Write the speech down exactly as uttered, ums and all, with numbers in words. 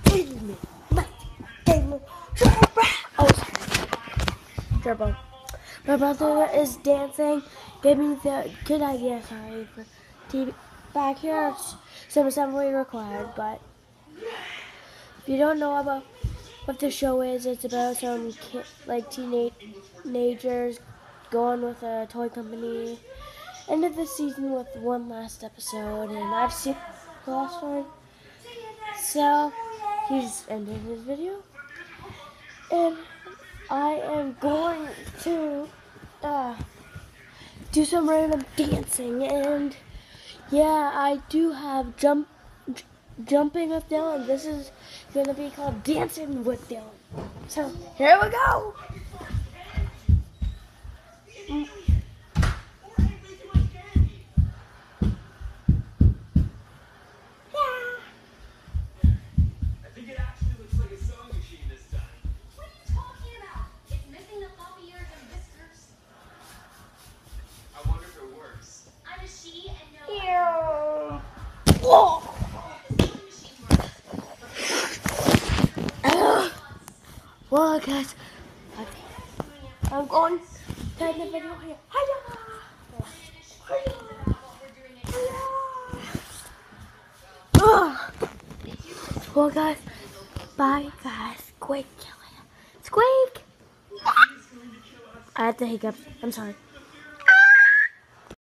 Give me my game. Oh, sorry. Dribble. My brother is dancing. Gave me the good idea. Sorry for T V. Back here, some assembly required. But if you don't know about what the show is, it's about some kid, like teenage teenagers going with a toy company. End of the season with one last episode, and I've seen the last one. So he's ended his video, and I am going to uh, do some random dancing. And yeah, I do have jump j- jumping with Dylan. This is gonna be called Dancing with Dylan. So here we go. Mm. Oh. Well, guys, I'm going to end the video here. Hiya! Hiya! Hiya! Well, guys, bye, guys. Squeak, squeak. I had the hiccups. I'm sorry.